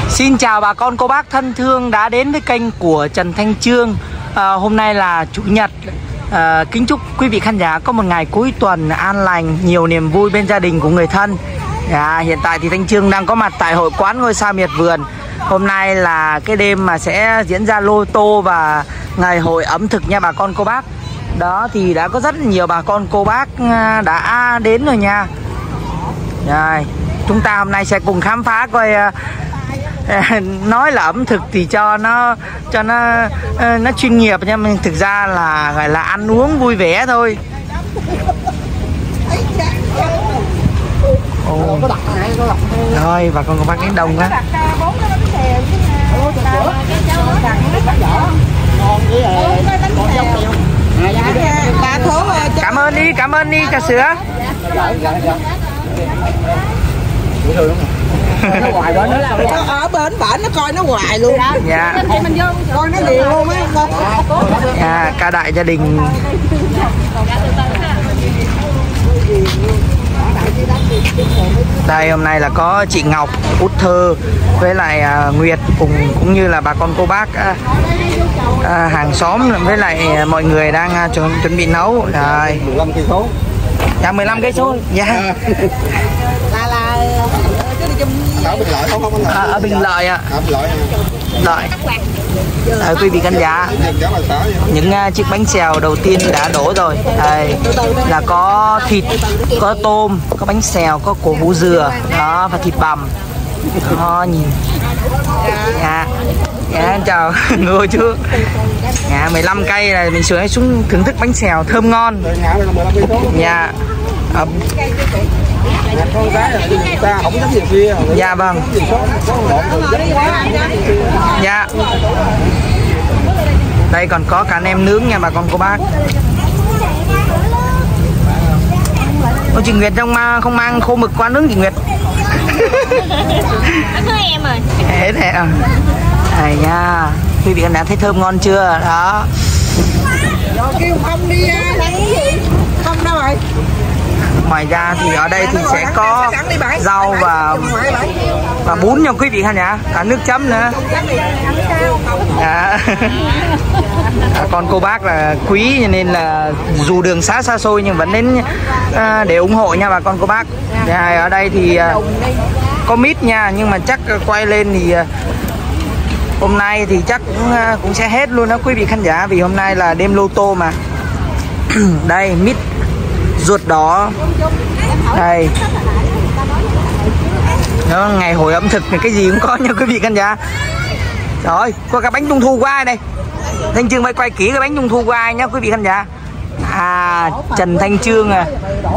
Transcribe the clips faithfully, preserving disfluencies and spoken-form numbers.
Xin chào bà con cô bác thân thương đã đến với kênh của Trần Thanh Chương. à, Hôm nay là Chủ nhật. à, Kính chúc quý vị khán giả có một ngày cuối tuần an lành, nhiều niềm vui bên gia đình của người thân. à, Hiện tại thì Thanh Chương đang có mặt tại hội quán Ngôi Sao Miệt Vườn. Hôm nay là cái đêm mà sẽ diễn ra lô tô và ngày hội ẩm thực nha bà con cô bác. Đó thì đã có rất nhiều bà con cô bác đã đến rồi nha. Rồi, chúng ta hôm nay sẽ cùng khám phá coi. Nói là ẩm thực thì cho nó cho nó nó chuyên nghiệp, nhưng thực ra là gọi là ăn uống vui vẻ thôi. Ồ. Rồi bà con cô bác đến đông quá. Cảm ơn đi, cảm ơn đi trà sữa. Nó hoài bển nó ở bển bển nó coi nó hoài luôn. Dạ. Coi nó liền luôn á. Dạ, cả đại gia đình. Đây hôm nay là có chị Ngọc, Út Thơ với lại uh, Nguyệt cùng cũng như là bà con cô bác uh, uh, hàng xóm với lại mọi người đang uh, chuẩn, chuẩn bị nấu. Rồi. mười lăm cây số. Dạ mười lăm cây số. Dạ. Là là ở Bình Lợi không không anh? À, ở Bình Lợi ạ. À, Bình Lợi. Lợi. À, quý vị khán giả, những uh, chiếc bánh xèo đầu tiên đã đổ rồi. Đây là có thịt, có tôm, có bánh xèo, có cổ hủ dừa đó và thịt bằm. Đó nhìn. Dạ. Dạ chào ngô chú. Dạ mười lăm cây này mình xuống xuống thưởng thức bánh xèo thơm ngon. Dạ. À, con gái là người ta không dám gì kia. Dạ vâng. Dạ. Đây còn có cả nem nướng nha bà con cô bác. Ôi chị Nguyệt không mang, không mang khô mực qua nướng chị Nguyệt. Nó em rồi. Thế thế à. Này nha. Quý vị đã thấy thơm ngon chưa? Đó. Rồi kêu không đi không đâu rồi. Ngoài ra thì ở đây thì sẽ có rau và và bún nha quý vị khán giả, cả nước chấm nữa. À. Con cô bác là quý cho nên là dù đường xa xa xôi nhưng vẫn đến à, để ủng hộ nha bà con cô bác. À, ở đây thì à, có mít nha, nhưng mà chắc quay lên thì à, hôm nay thì chắc cũng, à, cũng sẽ hết luôn đó quý vị khán giả, vì hôm nay là đêm lô tô mà. Đây mít ruột đỏ đây. Đó, ngày hội ẩm thực thì cái gì cũng có nha quý vị khán giả. Rồi có cả bánh trung thu của ai đây? Thanh Chương phải quay kỹ cái bánh trung thu của ai nhá quý vị khán giả. À Trần Thanh Chương à.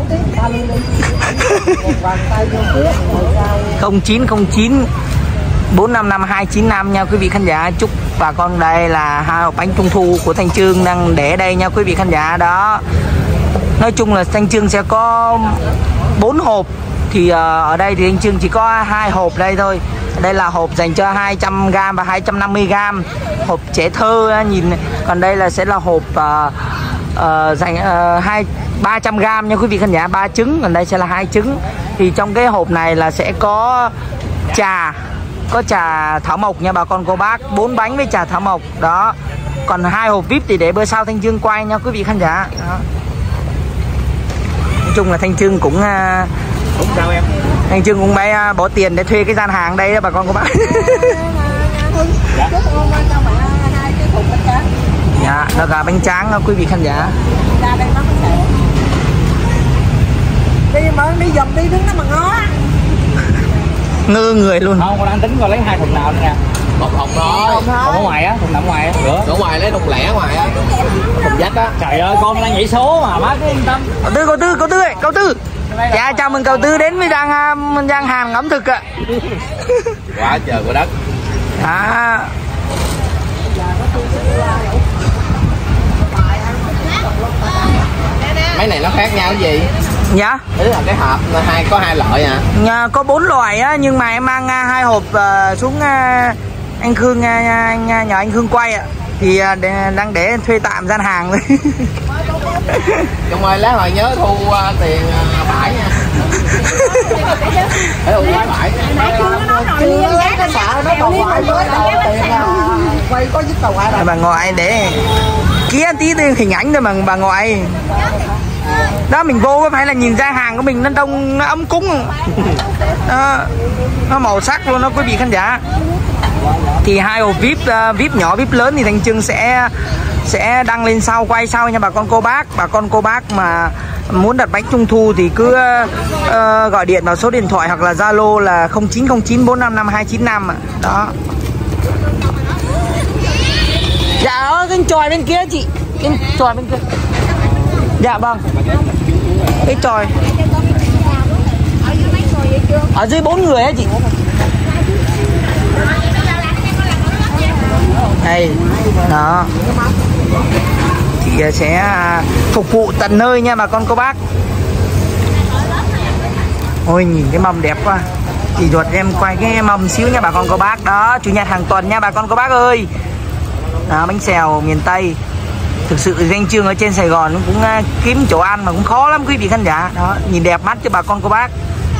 không chín không chín bốn năm năm hai chín năm nha quý vị khán giả. Chúc bà con, đây là hai hộp bánh trung thu của Thanh Chương đang để đây nha quý vị khán giả. Đó, nói chung là Thanh Chương sẽ có bốn hộp, thì uh, ở đây thì Thanh Chương chỉ có hai hộp đây thôi. Đây là hộp dành cho hai trăm gam và hai trăm năm mươi gam, hộp trẻ thơ nhìn. Còn đây là sẽ là hộp uh, uh, dành uh, hai ba trăm gam nha quý vị khán giả, ba trứng. Còn đây sẽ là hai trứng. Thì trong cái hộp này là sẽ có trà, có trà thảo mộc nha bà con cô bác, bốn bánh với trà thảo mộc đó. Còn hai hộp víp thì để bữa sau Thanh Chương quay nha quý vị khán giả đó. Nói chung là Thanh Chương cũng uh, Cũng chào em. Thanh Chương cũng phải uh, bỏ tiền để thuê cái gian hàng đây đó bà con cô bác. Dạ. Dạ, đó là bánh tráng đó quý vị khán giả. Đi mà đi dầm đi đứng đó mà ngó. Ngơ người luôn. Không, con đang tính coi lấy hai thùng nào nữa nha. Một thùng thôi. Thùng ở ngoài á, thùng nằm ngoài á. Ở ngoài lấy thùng lẻ ngoài á. Thùng dách á. Trời ơi, con đang nhảy số mà má cứ yên tâm. Cậu Tư, cậu Tư, cậu Tư ơi, cậu Tư. Dạ, chào mừng cậu Tư đến với gian, gian hàng ẩm thực ạ. Quá trời của đất. À. Mấy này nó khác nhau cái gì? Dạ. Ý là cái hộp hai có hai loại à? Nhà, có bốn loại á, nhưng mà em mang uh, hai hộp uh, xuống uh, anh Khương, uh, nhà, nhà anh Khương quay ạ. Thì uh, để, đang để thuê tạm gian hàng thôi. Trong ơi lát hồi nhớ thu uh, tiền uh, bãi nha. Để thu bãi bãi. Chưa cái sợ ơi, nó tàu ngoại mới tiền là quay có chiếc tàu ngoại. Bà ngoại để kia tí hình ảnh thôi mà bà ngoại. Đó mình vô có phải là nhìn ra hàng của mình nó đông, nó ấm cúng. Đó, nó màu sắc luôn đó quý vị khán giả. Thì hai hộp vip uh, vip nhỏ vip lớn thì Thanh Trương sẽ sẽ đăng lên sau, quay sau nha bà con cô bác. Bà con cô bác mà muốn đặt bánh trung thu thì cứ uh, gọi điện vào số điện thoại hoặc là Zalo là không chín không chín bốn năm năm hai chín năm ạ. Đó. Dạ ở cái tròi bên kia chị. Cái tròi bên kia. Dạ vâng. Cái tròi. Ở dưới bốn người á chị. Đây. Đó. Chị sẽ phục vụ tận nơi nha bà con cô bác. Ôi nhìn cái mâm đẹp quá. Chị ruột em quay cái mâm xíu nha bà con cô bác. Đó, chủ nhật hàng tuần nha bà con cô bác ơi. Đó, bánh xèo miền Tây. Thực sự Thanh Trương ở trên Sài Gòn cũng kiếm chỗ ăn mà cũng khó lắm quý vị khán giả. Đó, nhìn đẹp mắt cho bà con cô bác.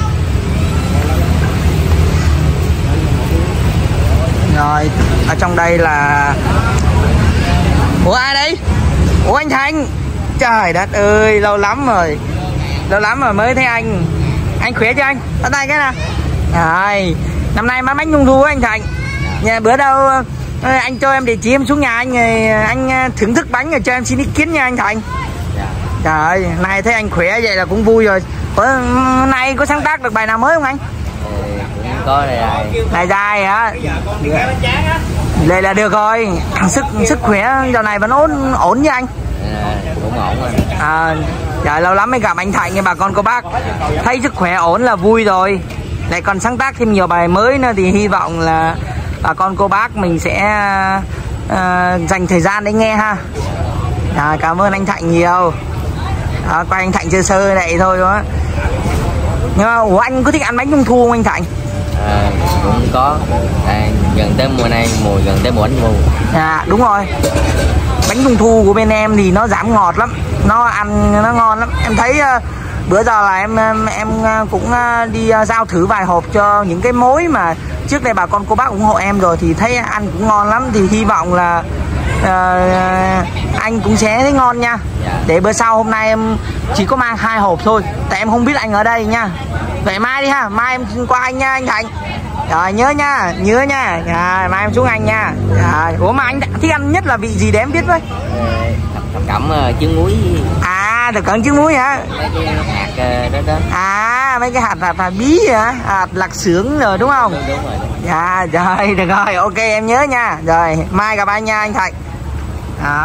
Rồi, ở trong đây là... Ủa ai đây? Ủa anh Thành. Trời đất ơi, lâu lắm rồi. Lâu lắm rồi mới thấy anh. Anh khỏe chưa anh? Bắt tay cái nè. Rồi, năm nay má bánh trung thu anh Thành. Nhà bữa đâu anh cho em địa chỉ em xuống nhà anh rồi anh thưởng thức bánh rồi cho em xin ý kiến nha anh Thành. Trời ơi, nay thấy anh khỏe vậy là cũng vui rồi. Ủa, nay có sáng tác được bài nào mới không anh? Cũng có này dài. Này dài hả? Vậy là được rồi. Sức sức khỏe giờ này vẫn ổn ổn với anh. À, cũng ổn rồi. À, dạ lâu lắm mới gặp anh Thành nha bà con cô bác. Thấy sức khỏe ổn là vui rồi. Lại còn sáng tác thêm nhiều bài mới nữa thì hy vọng là bà con cô bác mình sẽ uh, dành thời gian để nghe ha. À, cảm ơn anh Thành nhiều. À, quay anh Thành chơi sơ này thôi đó. Nhưng mà ủa anh có thích ăn bánh trung thu không anh Thành? À, cũng có. À, gần tới mùa này, mùa gần tới mùa bánh trung thu. À đúng rồi. Bánh trung thu của bên em thì nó giảm ngọt lắm, nó ăn nó ngon lắm. Em thấy uh, bữa giờ là em em cũng uh, đi uh, giao thử vài hộp cho những cái mối mà trước đây bà con cô bác ủng hộ em rồi thì thấy ăn cũng ngon lắm, thì hy vọng là uh, anh cũng sẽ thấy ngon nha. Để bữa sau hôm nay em chỉ có mang hai hộp thôi, tại em không biết anh ở đây nha. Vậy mai đi ha, mai em qua anh nha anh Thành. Rồi nhớ nha, nhớ nha. Rồi mai em xuống anh nha. Rồi, ủa mà anh thích ăn nhất là vị gì để em biết với? Thập cẩm uh, trứng muối. À, thập cẩm trứng muối hả? Mấy cái hạt uh, đó đó. À, mấy cái hạt hạt, hạt bí hả? Hạt lạc xưởng rồi đúng không? Đúng, đúng rồi. Dạ, rồi, được rồi, ok em nhớ nha. Rồi, mai gặp anh nha anh Thành. Đó.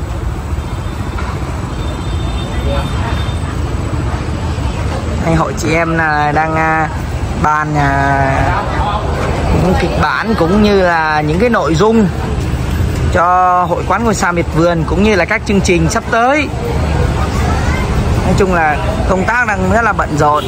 Đây, hội chị em là đang uh, bàn uh, những kịch bản cũng như là những cái nội dung cho hội quán ngôi sao miệt vườn cũng như là các chương trình sắp tới. Nói chung là công tác đang rất là bận rộn.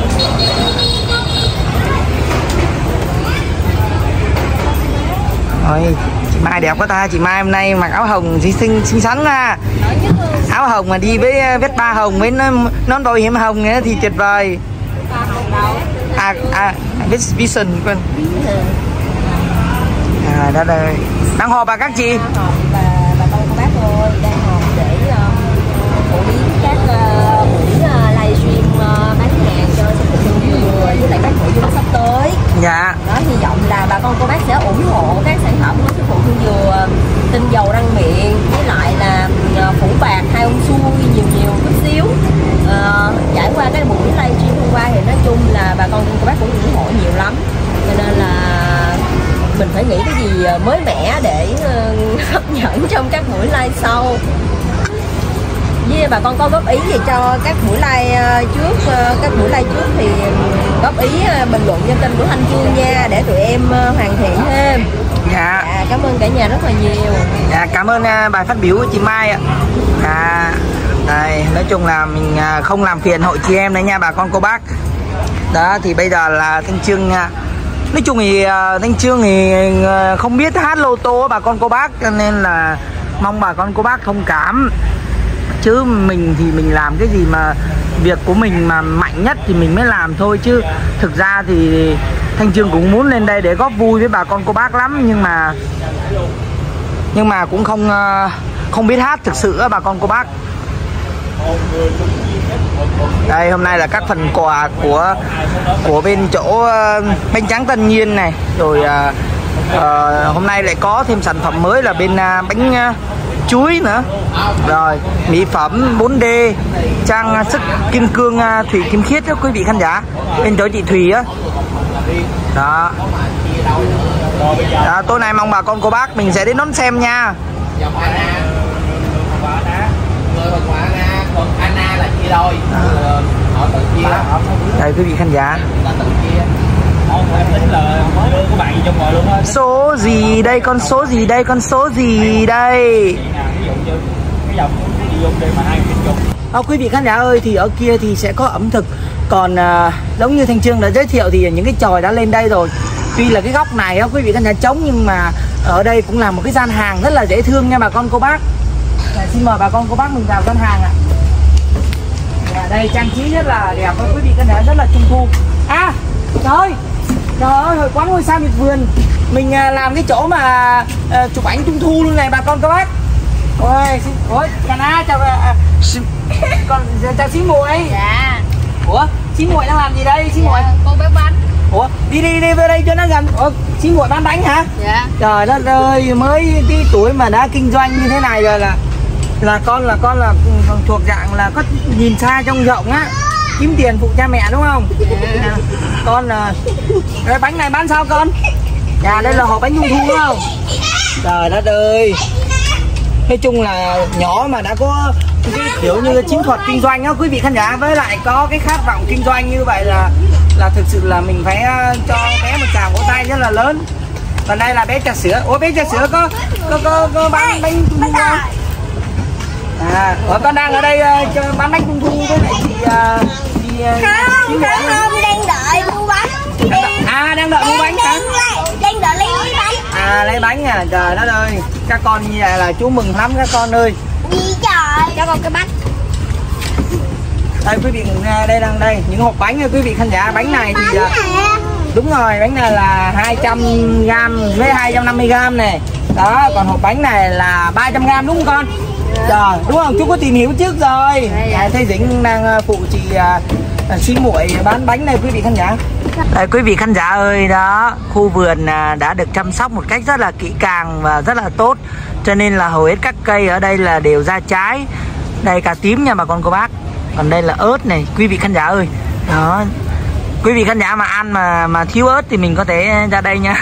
Rồi, chị Mai đẹp quá ta, chị Mai hôm nay mặc áo hồng xinh xinh xinh xắn ha. Áo hồng mà đi với Vespa hồng với nón bảo hiểm hồng nữa thì tuyệt vời. À à Vision quên. À đó đây. Đang họp bà các chị. Họp bà bà con cô bác ơi, đang họp để phổ biến các buổi livestream bán hàng cho sản phẩm trung thu với lại các nội dung sắp tới. Dạ. Đó, hy vọng là bà con cô bác sẽ ủng hộ các sản phẩm của sư phụ Thu Dừa, tinh dầu răng miệng với lại là phủ bạc hai ông xuôi nhiều nhiều chút xíu. À, trải qua cái buổi livestream hôm qua thì nói chung là bà con cô bác cũng ủng hộ nhiều lắm, cho nên là mình phải nghĩ cái gì mới mẻ để uh, hấp dẫn trong các buổi live sau. Với bà con có góp ý gì cho các buổi live uh, trước uh, các buổi live trước thì um, góp ý uh, bình luận trên kênh của Thanh Trương nha, để tụi em uh, hoàn thiện thêm. Dạ. À, cảm ơn cả nhà rất là nhiều. Dạ, cảm ơn uh, bài phát biểu của chị Mai ạ. À, đây, nói chung là mình uh, không làm phiền hội chị em đấy nha bà con cô bác. Đó thì bây giờ là Thanh Trương uh, nói chung thì uh, Thanh Trương thì uh, không biết hát lô tô bà con cô bác, cho nên là mong bà con cô bác thông cảm. Chứ mình thì mình làm cái gì mà việc của mình mà mạnh nhất thì mình mới làm thôi, chứ thực ra thì Thanh Chương cũng muốn lên đây để góp vui với bà con cô bác lắm, nhưng mà nhưng mà cũng không không biết hát thực sự á bà con cô bác. Đây hôm nay là các phần quà của của bên chỗ uh, bánh tráng Tân Nhiên này, rồi uh, uh, hôm nay lại có thêm sản phẩm mới là bên uh, bánh uh, chuối nữa, rồi mỹ phẩm bốn D trang sức kim cương uh, Thủy Kim Khiết đó quý vị khán giả, bên chỗ chị Thùy á đó. Đó, tối nay mong bà con cô bác mình sẽ đến đón xem nha. Đây quý vị khán giả, số gì đây, con số gì đây, con số gì đây. À, quý vị khán giả ơi, thì ở kia thì sẽ có ẩm thực. Còn à, giống như Thanh Chương đã giới thiệu thì những cái chòi đã lên đây rồi. Tuy là cái góc này á quý vị khán giả trống, nhưng mà ở đây cũng là một cái gian hàng rất là dễ thương nha bà con cô bác. À, xin mời bà con cô bác mình vào gian hàng ạ. À, đây trang trí rất là đẹp quý vị khán giả, rất là trung thu. À trời ơi, trời ơi, hồi quán ngôi sao miệt vườn mình à, làm cái chỗ mà à, chụp ảnh trung thu luôn này bà con cô bác. Ôi, xin, ôi, Cana chào à, xin, con chào xí muội. Dạ. Ủa, xí muội đang làm gì đây xí muội? Dạ, cô bán bánh. Ủa, đi đi đi về đây cho nó gần. Ủa, xí muội bán bánh hả? Dạ. Trời đất ơi, mới cái tuổi mà đã kinh doanh như thế này rồi là là con là con là thuộc dạng là có nhìn xa trông rộng á, kiếm tiền phụ cha mẹ đúng không? Dạ. Con là cái bánh này bán sao con? Dạ đây là hộp bánh trung thu đúng không? Trời đất ơi, nói chung là nhỏ mà đã có cái kiểu như chiến thuật kinh doanh á quý vị khán giả, với lại có cái khát vọng kinh doanh như vậy là là thực sự là mình phải cho bé một tràng vỗ tay rất là lớn. Còn đây là bé trà sữa. Ủa bé trà sữa có có có, có bán bánh trung thu không? À, ở con đang ở đây uh, bán bánh trung thu với lại chị uh, chị uh, không, không, đang đợi mua bánh. À đang đợi mua bánh hả? Đang đợi lấy bánh. À lấy bánh à, trời đất ơi, các con như vậy là chú mừng lắm các con ơi. Gì trời, cho con cái bánh. Đây quý vị, đây đang đây những hộp bánh nha quý vị khán giả. Bánh này thì uh, đúng rồi, bánh này là hai trăm gam với hai trăm năm mươi gam này. Đó, còn hộp bánh này là ba trăm gam đúng không con? Trời, đúng không? Chú có tìm hiểu trước rồi. À, thấy Dĩnh đang phụ chị uh, xí muội bán bánh này quý vị khán giả. Đây quý vị khán giả ơi, đó khu vườn uh, đã được chăm sóc một cách rất là kỹ càng và rất là tốt, cho nên là hầu hết các cây ở đây là đều ra trái. Đây cà tím nha bà con cô bác. Còn đây là ớt này quý vị khán giả ơi. Đó, quý vị khán giả mà ăn mà mà thiếu ớt thì mình có thể ra đây nha.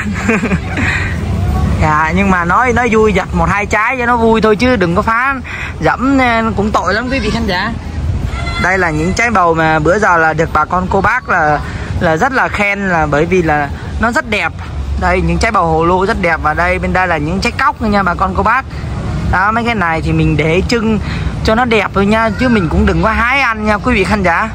Dạ, nhưng mà nói nói vui giật một hai trái cho nó vui thôi, chứ đừng có phá dẫm cũng tội lắm quý vị khán giả. Đây là những trái bầu mà bữa giờ là được bà con cô bác là là rất là khen, là bởi vì là nó rất đẹp. Đây những trái bầu hồ lô rất đẹp, và đây bên đây là những trái cóc nha bà con cô bác. Đó, mấy cái này thì mình để trưng cho nó đẹp thôi nha, chứ mình cũng đừng có hái ăn nha quý vị khán giả.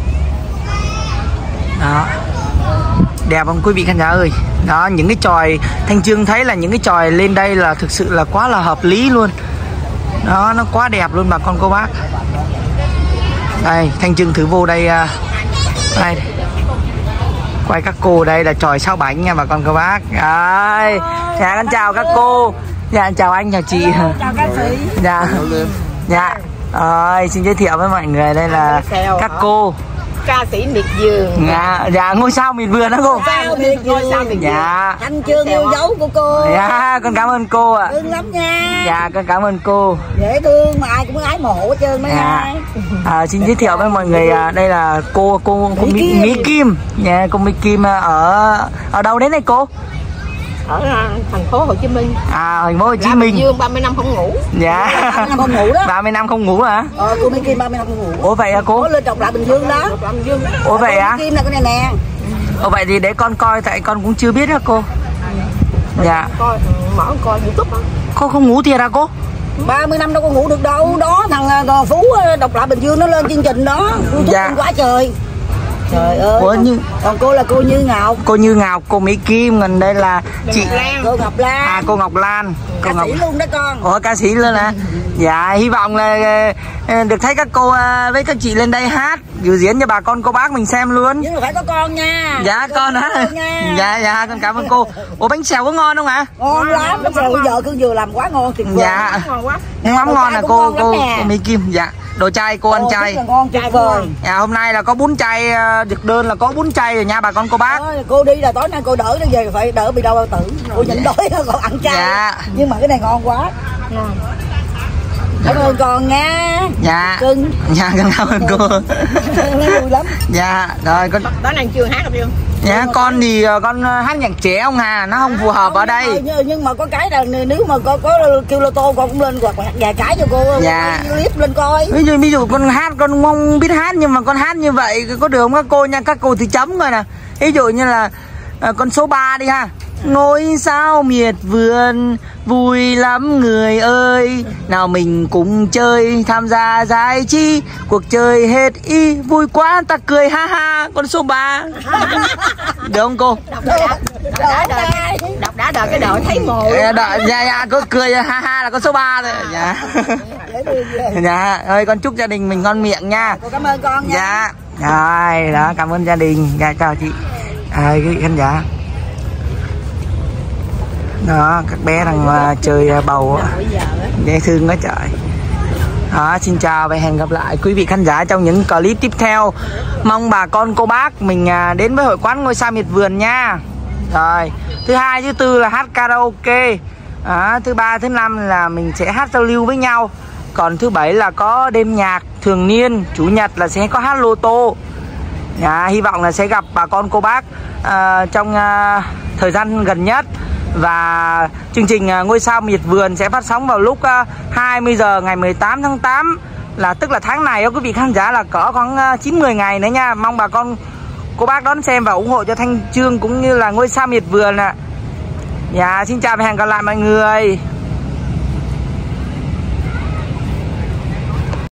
Đó, đẹp không quý vị khán giả ơi. Đó, những cái chòi Thanh Chương thấy là những cái chòi lên đây là thực sự là quá là hợp lý luôn. Đó, nó quá đẹp luôn bà con cô bác. Đây, Thanh Chương thử vô đây. Đây, quay các cô, đây là chòi sao bánh nha bà con cô bác. Đây, dạ con chào các cô. Dạ chào anh, chào chị. Chào các chị. Dạ. Dạ. Rồi, xin giới thiệu với mọi người, đây là các cô Ca sĩ miệt vườn. Dạ, dạ ngôi sao miệt vườn đó cô. Sao miệt vườn, sao miệt dạ. Thanh Chương yêu dấu của cô. Dạ, con cảm ơn cô ạ. Thương lắm nha. Dạ, con cảm ơn cô. Dễ thương mà ai cũng ái mộ hết trơn mấy dạ. ai. À, xin giới thiệu với mọi người, à, đây là cô cô cô Mỹ, Mỹ, Mỹ Kim. Dạ, cô Mỹ Kim ở ở đâu đến đây cô? Ở thành phố Hồ Chí Minh. À, thành phố Hồ Chí Làm Minh. Dương ba mươi năm không ngủ. Dạ. ba mươi năm không ngủ đó. ba mươi năm không ngủ hả? Ờ, cô Mỹ Kim ba mươi năm không ngủ. Ủa vậy hả cô? Cô lên trọc lại Bình Dương đó. Bình Dương. Ủa vậy á? Kim là cái này nè. Ủa vậy thì để con coi, tại con cũng chưa biết đó cô. Dạ. Coi mở coi YouTube hả? Cô không ngủ thiệt hả cô? ba mươi năm đâu có ngủ được đâu. Đó thằng Phú Độc Lạ Bình Dương nó lên chương trình đó. YouTube dạ. quá trời. Trời ơi. Ủa, như... Còn cô là cô Như Ngọc. Cô Như Ngọc, cô Mỹ Kim, còn đây là chị Cô Ngọc Lan. À, cô Ngọc Lan. Cô Ca Ngọc... sĩ luôn đó con. Ủa, ca sĩ luôn hả? Dạ, hy vọng là được thấy các cô với các chị lên đây hát biểu diễn cho bà con cô bác mình xem luôn. Nhưng mà phải có con nha. Dạ con, con hả? Dạ dạ con cảm ơn cô. Ủa bánh xèo có ngon không ạ? Ngon lắm, bánh xèo bây giờ cứ vừa làm quá ngon tuyệt vời. Dạ. Ngon quá. Mắm ngon là cô cô, cô Mỹ Kim. Dạ. Đồ chay cô ăn chay. Ngon tuyệt vời. Dạ hôm nay là có bún chay, được đơn là có bún chay rồi nha bà con cô bác. Đó, cô đi là tối nay cô đỡ nó về phải đỡ bị đau bao tử. Cô nhịn đói còn ăn chay. Dạ. Nhưng mà cái này ngon quá. Ngon. Cảm ơn con nha. Dạ. Cưng. Dạ con cảm ơn cô. Vui lắm. Dạ rồi con. Tối nay chưa hát được chưa? Dạ con thì con hát nhạc trẻ ông Hà nó không phù hợp không, ở đây. Nhưng, nhưng mà có cái là nếu mà có có kêu lô tô con cũng lên hoặc vài cái cho cô. Dạ. Clip lên coi. Ví dụ ví dụ con hát con không biết hát nhưng mà con hát như vậy có được không các cô nha, các cô thì chấm rồi nè. Ví dụ như là à, con số ba đi ha. Ngôi sao miệt vườn vui lắm người ơi, nào mình cùng chơi tham gia giải trí, cuộc chơi hết y vui quá ta cười ha ha. Con số ba được không cô? Đọc đã đợi, đọc đã đợi cái đội thấy mồ. Dạ dạ có cười ha ha là con số ba rồi. Dạ. Dạ ơi con chúc gia đình mình ngon miệng nha. Cô cảm ơn con nha. Dạ rồi đó, cảm ơn gia đình. Dạ chào chị. À, quý khán giả đó, các bé đang uh, chơi uh, bầu dễ thương quá trời đó. Xin chào và hẹn gặp lại quý vị khán giả trong những clip tiếp theo. Mong bà con cô bác mình uh, đến với hội quán Ngôi Sao Miệt Vườn nha. Rồi thứ hai thứ tư là hát karaoke đó, thứ ba thứ năm là mình sẽ hát giao lưu với nhau, còn thứ bảy là có đêm nhạc thường niên, chủ nhật là sẽ có hát lô tô. Dạ, hy vọng là sẽ gặp bà con cô bác uh, trong uh, thời gian gần nhất. Và chương trình uh, Ngôi Sao Miệt Vườn sẽ phát sóng vào lúc uh, hai mươi giờ ngày mười tám tháng tám, là tức là tháng này đó quý vị khán giả, là cỡ khoảng uh, chín mười ngày nữa nha. Mong bà con cô bác đón xem và ủng hộ cho Thanh Chương cũng như là Ngôi Sao Miệt Vườn ạ. Dạ, xin chào và hẹn gặp lại mọi người.